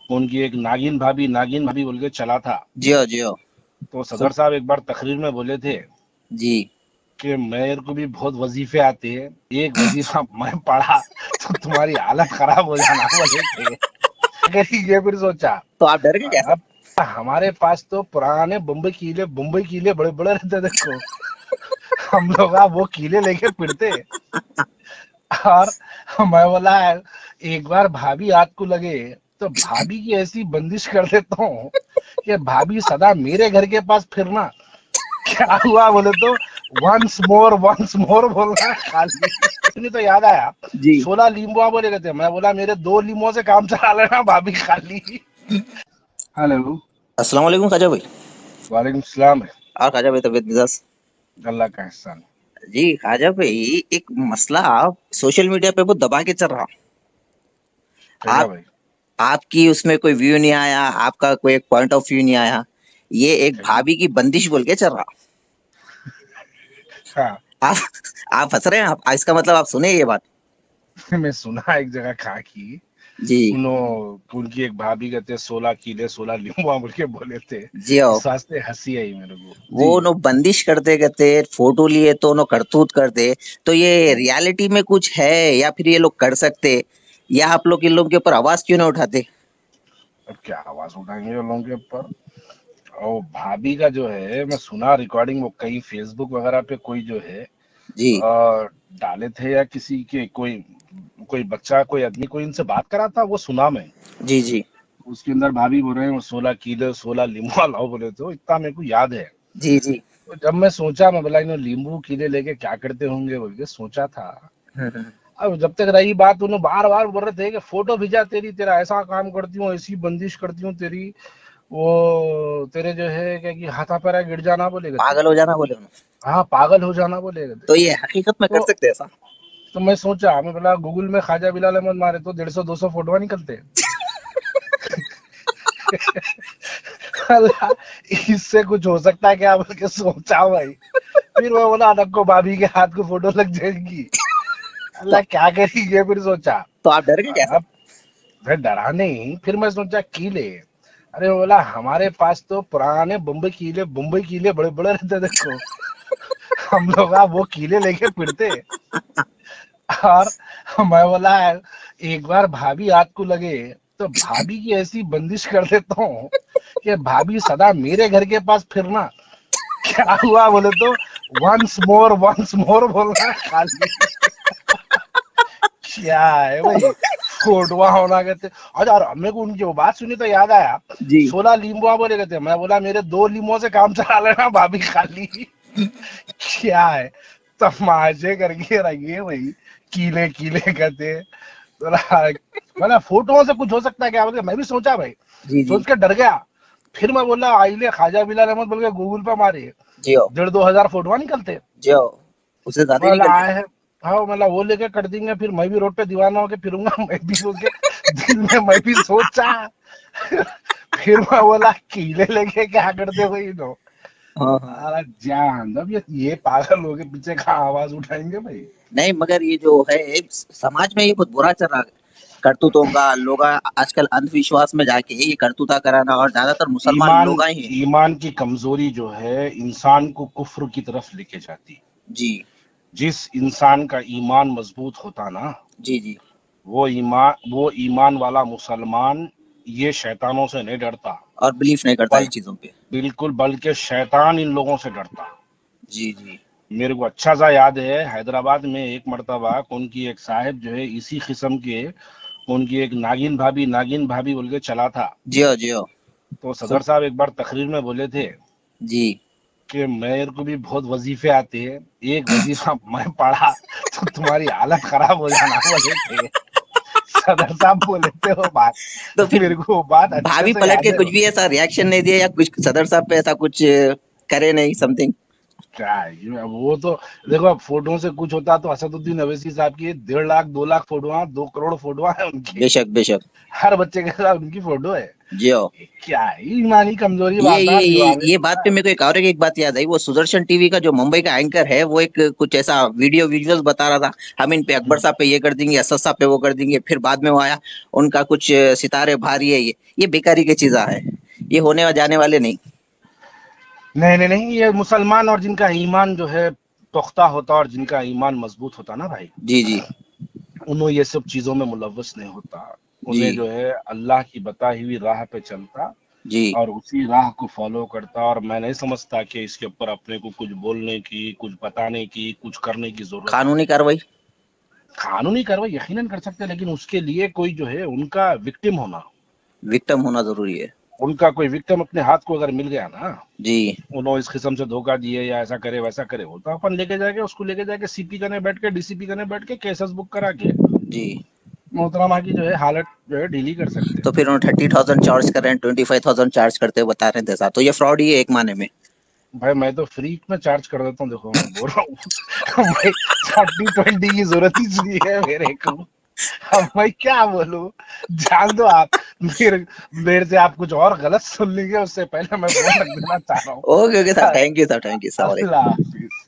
उनकी एक नागिन भाभी बोल के चला था। जियो तो सुन। सदर साहब एक बार तकरीर में बोले थे जी। कि मेरे को भी बहुत वजीफे आते हैं, एक वजीफा मैं पढ़ा तो तुम्हारी हालत खराब हो जाना बोले थे। अगर ये फिर सोचा, तो आप डर गए कैसा? अब हमारे पास तो पुराने बम्बई किले बड़े बड़े रहते, देखो हम लोग वो किले लेके फिरते। और मैं बोला एक बार भाभी हाथ को लगे तो भाभी की ऐसी बंदिश कर देता हूँ कि भाभी सदा मेरे घर के पास फिरना। क्या हुआ बोले तो वंस मोर बोलना खाली। नहीं तो याद आया, जी। 16 लींबुआ बोले गए थे, मैं बोला मेरे 2 लींबुओं से काम चला लेना भाभी खाली। हेलो। अस्सलाम वालेकुम ख्वाजा भाई। वालेकुम सलाम। और ख्वाजा भाई तबीयत मिजाज? अल्लाह का एहसान। जी ख्वाजा भाई, एक मसला सोशल मीडिया पे बहुत दबा के चल रहा। क्या आप भाई? आपकी उसमें कोई व्यू नहीं आया, आपका कोई एक पॉइंट ऑफ व्यू नहीं आया। ये एक क्या? भाभी की बंदिश बोल के चल रहा। हाँ। आप आप हंस रहे हैं। आप इसका मतलब आप सुने ये बात? मैं सुना एक जगह खा की जी। उनकी एक भाभी कहते 16 किले 16 लींबुआ बोल के बोले थे। जी आओ। इस वास्ते हंसी आई मेरे को वो जी। नो बंदिश करते करते फोटो लिए तो नो करतूत करते। तो ये रियलिटी में कुछ है या फिर ये लोग कर सकते, या आप लोग इन लोगों के ऊपर आवाज क्यों नहीं उठाते? अब क्या आवाज उठाएंगे उन लोगों के ऊपर। और भाभी का जो है, मैं सुना रिकॉर्डिंग वो कहीं फेसबुक वगैरह पे कोई जो है जी डाले थे, या किसी के कोई कोई बच्चा कोई आदमी कोई इनसे बात करा था, वो सुना मैं। जी जी उसके अंदर भाभी बोल रहे हैं 16 किलो 16 लींबू लाओ बोले, तो इतना मेरे को याद है। जी जी। तो जब मैं सोचा, मैं बोला इन्हों नींबू कीले लेके क्या करते होंगे बोल के सोचा था। हम्म। अब जब तक रही बात, उन्होंने बार बार बोल रहे थे कि फोटो भेजा तेरी, तेरा ऐसा काम करती हूँ, ऐसी बंदिश करती हूँ तेरी, वो तेरे जो है क्या कि हाथा पैरा गिर जाना बोलेगा थे। पागल हो जाना बोले उन्होंने। हाँ पागल हो जाना बोलेगा थे। तो ये हकीकत में कर तो सकते हैं ऐसा? तो मैं सोचा, मैं बोला गूगल में ख्वाजा बिलाल अहमद मारे तो 150-200 फोटो निकलते हैं। अल्लाह, इससे कुछ हो सकता है क्या बोल के सोचा भाई। फिर वो बोला अनक को भाभी के हाथ को फोटो लग जाएगी। तो अल्लाह क्या करेंगे, फिर सोचा। तो आप डर गए कैसा? अब फिर डरा नहीं, फिर मैं सोचा कीले। अरे बोला हमारे पास तो पुराने बम्बई किले बड़े बड़े रहते, देखो हम लोग वो किले लेके फिरते। और मैं बोला एक बार भाभी हाथ को लगे तो भाभी की ऐसी बंदिश कर देता हूँ कि भाभी सदा मेरे घर के पास फिरना। क्या हुआ बोले तो वंस मोर बोलना खाली। क्या है भाई, फोटुआ होना कहते। अच्छा, और मेरे को उनकी वो बात सुनी तो याद आया, जी। 16 लींबुआ बोले कहते, मैं बोला मेरे 2 लींबुओं से काम चला लेना भाभी खाली। क्या है, तमाशे करके रखिए भाई, कीले कीले कहते। मतलब फोटोओं से कुछ हो सकता है क्या बोल के मैं भी सोचा भाई, जी जी। सोच के डर गया। फिर मैं बोला आइले ख्वाजा बिलाल अहमद बोल के गूगल पे मारे, जियो 1,500-2,000 फोटोआ निकलते। जियो। उससे ज्यादा ही मतलब निकलते। आए हैं। हाँ मतलब वो लेके कर देंगे, फिर मैं भी रोड पे दीवाना होके फिरूंगा। मैं भी सोच के दिल में मैं भी सोचा। फिर मैं बोला कीले लेके क्या करते भाई लोग। हाँ हाँ। अरे जान, अब ये पागल लोग के पीछे का आवाज उठाएंगे भाई। नहीं, मगर ये जो है समाज में ये बहुत बुरा चल रहा है। करतूतों का लोग आजकल अंधविश्वास में जाके ये करतूता कराना, और ज्यादातर मुसलमान ईमान लोग ही हैं। ईमान की कमजोरी जो है इंसान को कुफ्र की तरफ लेके जाती। जी जिस इंसान का ईमान मजबूत होता ना, जी जी। वो ईमान वाला मुसलमान ये शैतानों से नहीं डरता। और बिलीफ नहीं करता बल इन चीजों पे। बिल्कुल, बल्कि शैतान इन लोगों से डरता। जी जी। मेरे को अच्छा सा याद है, हैदराबाद में एक मर्तबा उनकी एक साहिब जो है इसी किस्म के, उनकी एक नागिन भाभी बोल के चला था। जियो जियो तो सुन। सदर साहब एक बार तकरीर में बोले थे जी। कि मेरे को भी बहुत वजीफे आते हैं, एक वजीफा मैं पढ़ा तो तुम्हारी हालत खराब हो जाना बोले थे। सदर साहब बोले थे वो बात। तो फिर मेरे को वो बात अच्छे भाभी से पलट के याद है। कुछ भी ऐसा रिएक्शन नहीं दिया, या कुछ सदर साहब पे ऐसा कुछ करे नहीं समथिंग? क्या है वो तो, देखो अब फोटो से कुछ होता तो असदुद्दीन अवैसी साहब की 1.5 लाख 2 लाख फोटो, 2 करोड़ फोटो है उनकी। बेशक बेशक। हर बच्चे के साथ उनकी फोटो है। जियो। क्या ईमानी कमजोरी ये ये बात ये दिवाली ये बात पे मेरे को एक और एक बात याद आई। वो सुदर्शन टीवी का जो मुंबई का एंकर है, वो एक कुछ ऐसा वीडियो विजुअल्स बता रहा था, हम इन पे अकबर साहब पे ये कर देंगे, असद साहब पे वो कर देंगे। फिर बाद में वो आया, उनका कुछ सितारे भारी है, ये बेकारी की चीजा है, ये होने जाने वाले नहीं। नहीं नहीं नहीं, ये मुसलमान और जिनका ईमान जो है पुख्ता होता और जिनका ईमान मजबूत होता ना भाई, जी जी उन्हें ये सब चीजों में मुलव्वस नहीं होता। जी उन्हें जो है अल्लाह की बताई हुई राह पे चलता जी। और उसी राह को फॉलो करता। और मैं नहीं समझता कि इसके ऊपर अपने को कुछ बोलने की, कुछ बताने की, कुछ करने की जरूरत है। कानूनी कार्रवाई। कानूनी कार्रवाई यकीनन कर सकते हैं, लेकिन उसके लिए कोई जो है उनका विक्टिम होना, विक्टिम होना जरूरी है। उनका कोई विक्टिम अपने हाथ को अगर मिल गया ना, जी। उन्होंने इस किस्म से धोखा दिए या ऐसा करे वैसा करे, वो तो अपन लेके जाके उसको लेके जाके सीपी कने बैठ के, डीसीपी कने बैठ के केसेस बुक करा के जी। मोहतरमा की जो है हालत जो है ढीली कर सकते तो हैं। फिर उन्होंने 30,000 चार्ज कर रहे हैं, 25,000 चार्ज करते हुए बता रहे थे साहब, तो ये फ्रॉड ही है एक माने में। भाई मैं तो फ्री में चार्ज कर देता हूँ, देखो मैं बोल रहा हूँ भाई 30-20 की जरूरत ही नहीं है मेरे को। अब मैं क्या बोलूं, जान दो आप। मेरे मेरे से आप कुछ और गलत सुन लीजिए, उससे पहले मैं फोन रख देना चाह रहा हूँ। ओके ओके साहब, थैंक यू साहब, थैंक यू, सॉरी। अल्लाह हाफिज।